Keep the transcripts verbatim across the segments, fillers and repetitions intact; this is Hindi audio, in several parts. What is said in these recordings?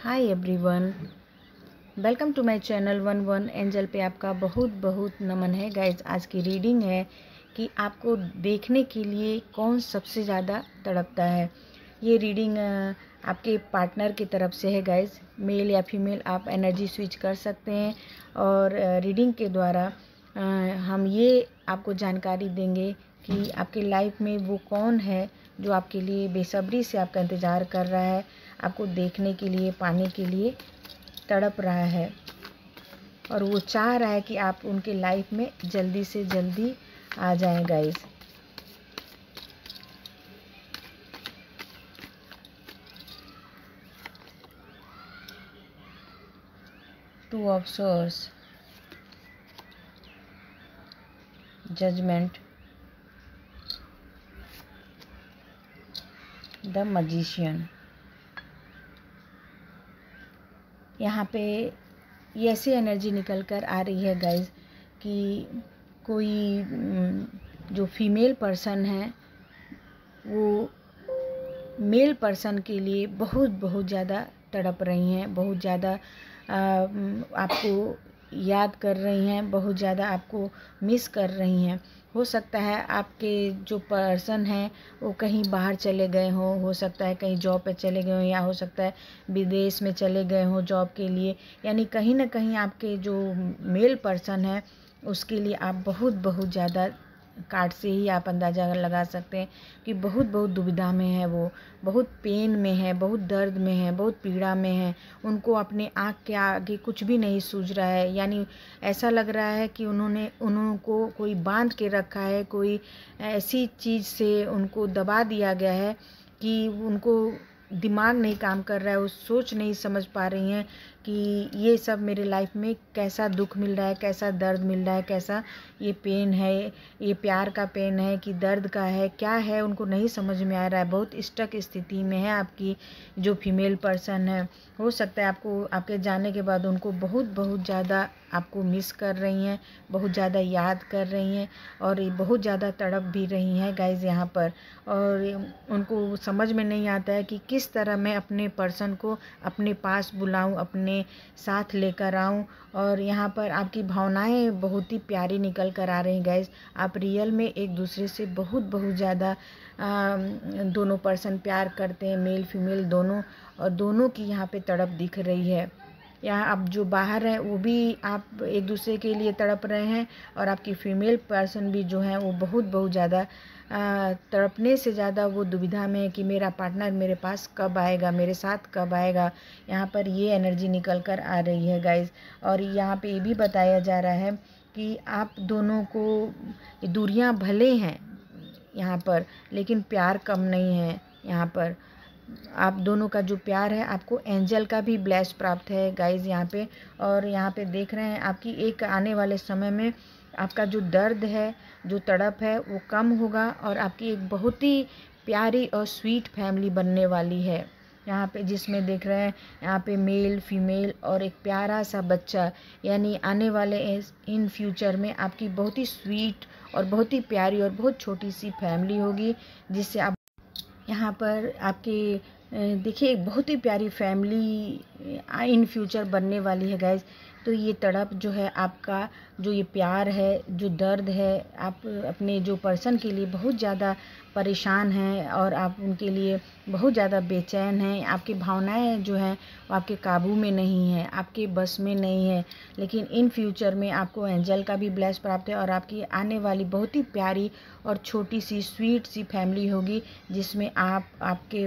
Hi everyone, welcome to my channel one one angel पे आपका बहुत बहुत नमन है। गाइज, आज की रीडिंग है कि आपको देखने के लिए कौन सबसे ज़्यादा तड़पता है। ये रीडिंग आपके पार्टनर की तरफ से है। गाइज, मेल या फीमेल आप एनर्जी स्विच कर सकते हैं और रीडिंग के द्वारा हम ये आपको जानकारी देंगे कि आपके लाइफ में वो कौन है जो आपके लिए बेसब्री से आपका इंतज़ार कर रहा है, आपको देखने के लिए, पाने के लिए तड़प रहा है और वो चाह रहा है कि आप उनके लाइफ में जल्दी से जल्दी आ जाएं। Guys, two of swords, judgement, the magician. यहाँ पे ये ऐसी एनर्जी निकल कर आ रही है गाइज कि कोई जो फीमेल पर्सन है वो मेल पर्सन के लिए बहुत बहुत ज़्यादा तड़प रही हैं, बहुत ज़्यादा आपको याद कर रही हैं, बहुत ज़्यादा आपको मिस कर रही हैं। हो सकता है आपके जो पर्सन हैं वो कहीं बाहर चले गए हों, हो सकता है कहीं जॉब पे चले गए हों, या हो सकता है विदेश में चले गए हों जॉब के लिए। यानी कहीं ना कहीं आपके जो मेल पर्सन है उसके लिए आप बहुत बहुत ज़्यादा, कार्ड से ही आप अंदाज़ा लगा सकते हैं कि बहुत बहुत दुविधा में है, वो बहुत पेन में है, बहुत दर्द में है, बहुत पीड़ा में है। उनको अपने आँख के आगे कुछ भी नहीं सूझ रहा है। यानी ऐसा लग रहा है कि उन्होंने उनको कोई बांध के रखा है, कोई ऐसी चीज़ से उनको दबा दिया गया है कि उनको दिमाग नहीं काम कर रहा है, वो सोच नहीं समझ पा रही हैं कि ये सब मेरे लाइफ में कैसा दुख मिल रहा है, कैसा दर्द मिल रहा है, कैसा ये पेन है, ये प्यार का पेन है कि दर्द का है, क्या है, उनको नहीं समझ में आ रहा है। बहुत स्टक स्थिति में है आपकी जो फीमेल पर्सन है। हो सकता है आपको आपके जाने के बाद उनको बहुत बहुत ज़्यादा आपको मिस कर रही हैं, बहुत ज़्यादा याद कर रही हैं और ये बहुत ज़्यादा तड़प भी रही हैं गाइज़ यहाँ पर। और उनको समझ में नहीं आता है कि किस तरह मैं अपने पर्सन को अपने पास बुलाऊं, अपने साथ लेकर आऊं। और यहाँ पर आपकी भावनाएं बहुत ही प्यारी निकल कर आ रही गाइज़। आप रियल में एक दूसरे से बहुत बहुत ज़्यादा दोनों पर्सन प्यार करते हैं, मेल फीमेल दोनों, और दोनों की यहाँ पे तड़प दिख रही है। यहाँ आप जो बाहर हैं वो भी आप एक दूसरे के लिए तड़प रहे हैं और आपकी फीमेल पर्सन भी जो है वो बहुत बहुत ज़्यादा तड़पने से ज़्यादा वो दुविधा में है कि मेरा पार्टनर मेरे पास कब आएगा, मेरे साथ कब आएगा। यहाँ पर ये एनर्जी निकल कर आ रही है गाइज़। और यहाँ पे ये भी बताया जा रहा है कि आप दोनों को दूरियाँ भले हैं यहाँ पर, लेकिन प्यार कम नहीं है। यहाँ पर आप दोनों का जो प्यार है, आपको एंजल का भी ब्लेस प्राप्त है गाइज़ यहाँ पे। और यहाँ पे देख रहे हैं आपकी एक आने वाले समय में आपका जो दर्द है, जो तड़प है, वो कम होगा और आपकी एक बहुत ही प्यारी और स्वीट फैमिली बनने वाली है यहाँ पे, जिसमें देख रहे हैं यहाँ पे मेल फीमेल और एक प्यारा सा बच्चा। यानी आने वाले इन फ्यूचर में आपकी बहुत ही स्वीट और बहुत ही प्यारी और बहुत छोटी सी फैमिली होगी, जिससे आप यहाँ पर आपके देखिए एक बहुत ही प्यारी फैमिली इन फ्यूचर बनने वाली है गाइज़। तो ये तड़प जो है आपका, जो ये प्यार है, जो दर्द है, आप अपने जो पर्सन के लिए बहुत ज़्यादा परेशान हैं और आप उनके लिए बहुत ज़्यादा बेचैन हैं। आपकी भावनाएं जो हैं वो आपके काबू में नहीं है, आपके बस में नहीं है। लेकिन इन फ्यूचर में आपको एंजल का भी ब्लेस प्राप्त है और आपकी आने वाली बहुत ही प्यारी और छोटी सी स्वीट सी फैमिली होगी, जिसमें आप, आपके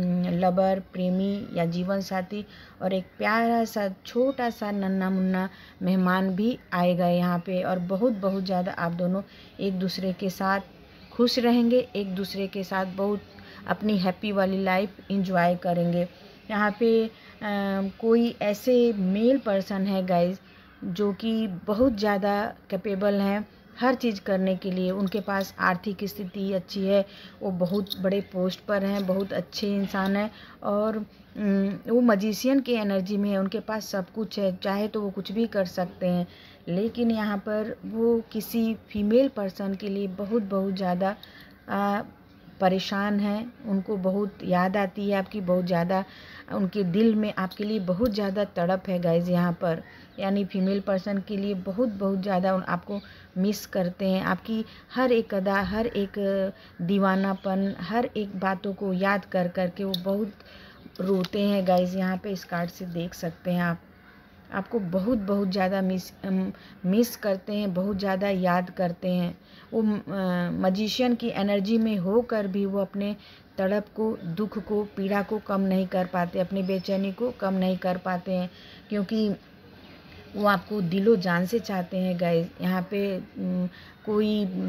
लवर, प्रेमी या जीवन साथी और एक प्यारा सा छोटा सा नन्हा मुन्ना मेहमान भी आएगा यहाँ पे। और बहुत बहुत ज़्यादा आप दोनों एक दूसरे के साथ खुश रहेंगे, एक दूसरे के साथ बहुत अपनी हैप्पी वाली लाइफ एंजॉय करेंगे। यहाँ पे आ, कोई ऐसे मेल पर्सन है गाइज जो कि बहुत ज़्यादा कैपेबल हैं हर चीज़ करने के लिए। उनके पास आर्थिक स्थिति अच्छी है, वो बहुत बड़े पोस्ट पर हैं, बहुत अच्छे इंसान हैं और वो मैजिशियन की एनर्जी में है। उनके पास सब कुछ है, चाहे तो वो कुछ भी कर सकते हैं। लेकिन यहाँ पर वो किसी फीमेल पर्सन के लिए बहुत बहुत ज़्यादा परेशान हैं, उनको बहुत याद आती है आपकी, बहुत ज़्यादा उनके दिल में आपके लिए बहुत ज़्यादा तड़प है गाइज़ यहाँ पर, यानी फीमेल पर्सन के लिए बहुत बहुत ज़्यादा आपको मिस करते हैं। आपकी हर एक अदा, हर एक दीवानापन, हर एक बातों को याद कर कर के वो बहुत रोते हैं गाइज़। यहाँ पे इस कार्ड से देख सकते हैं आप, आपको बहुत बहुत ज़्यादा मिस मिस करते हैं, बहुत ज़्यादा याद करते हैं। वो मजिशियन की एनर्जी में होकर भी वो अपने तड़प को, दुख को, पीड़ा को कम नहीं कर पाते, अपनी बेचैनी को कम नहीं कर पाते हैं, क्योंकि वो आपको दिलो जान से चाहते हैं गाइज। यहाँ पे कोई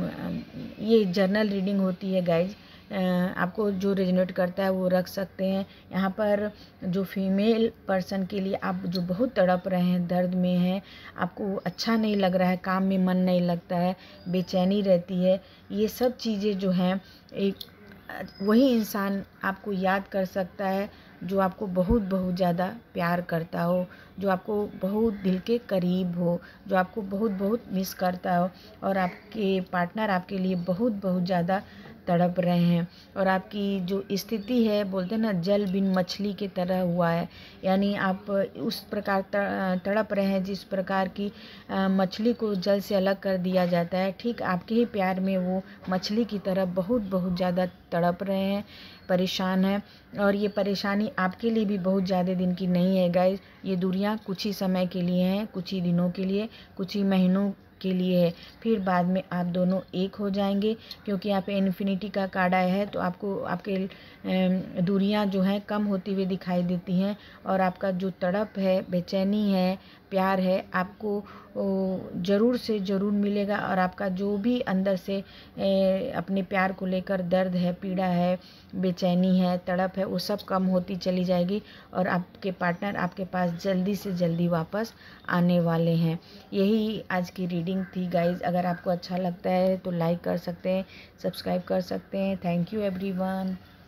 ये जर्नल रीडिंग होती है गाइज, आपको जो रेजोनेट करता है वो रख सकते हैं। यहाँ पर जो फीमेल पर्सन के लिए आप जो बहुत तड़प रहे हैं, दर्द में हैं, आपको अच्छा नहीं लग रहा है, काम में मन नहीं लगता है, बेचैनी रहती है, ये सब चीज़ें जो हैं एक वही इंसान आपको याद कर सकता है जो आपको बहुत बहुत ज़्यादा प्यार करता हो, जो आपको बहुत दिल के करीब हो, जो आपको बहुत बहुत मिस करता हो, और आपके पार्टनर आपके लिए बहुत बहुत ज़्यादा तड़प रहे हैं। और आपकी जो स्थिति है, बोलते हैं ना, जल बिन मछली की तरह हुआ है, यानी आप उस प्रकार तड़प रहे हैं जिस प्रकार की मछली को जल से अलग कर दिया जाता है, ठीक आपके ही प्यार में वो मछली की तरह बहुत बहुत ज़्यादा तड़प रहे हैं, परेशान हैं। और ये परेशानी आपके लिए भी बहुत ज़्यादा दिन की नहीं है गाइस, ये दूरियां कुछ ही समय के लिए हैं, कुछ ही दिनों के लिए, कुछ ही महीनों के लिए है, फिर बाद में आप दोनों एक हो जाएंगे, क्योंकि यहाँ पे इन्फिनिटी का कार्ड आया है, तो आपको आपके दूरियां जो हैं कम होती हुई दिखाई देती हैं, और आपका जो तड़प है, बेचैनी है, प्यार है, आपको ज़रूर से ज़रूर मिलेगा। और आपका जो भी अंदर से अपने प्यार को लेकर दर्द है, पीड़ा है, बेचैनी है, तड़प है, वो सब कम होती चली जाएगी, और आपके पार्टनर आपके पास जल्दी से जल्दी वापस आने वाले हैं। यही आज की रीडिंग थी गाइज। अगर आपको अच्छा लगता है तो लाइक कर सकते हैं, सब्सक्राइब कर सकते हैं। Thank you everyone.